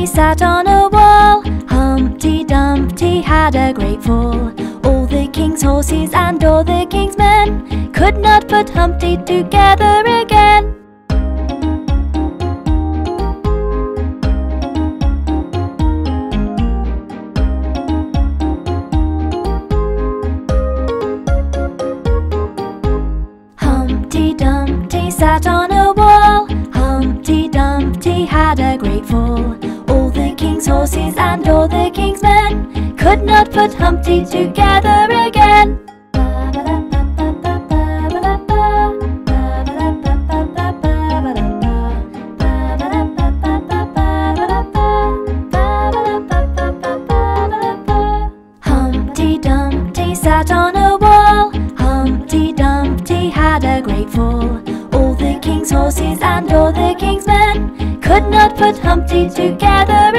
sat on a wall. Humpty Dumpty had a great fall. All the king's horses and all the king's men could not put Humpty together again. Humpty Dumpty sat on a wall. Humpty Dumpty had a great fall. All the king's horses and all the king's men could not put Humpty together again. Humpty Dumpty sat on a wall. Humpty Dumpty had a great fall. All the king's horses and all the king's men could not put Humpty together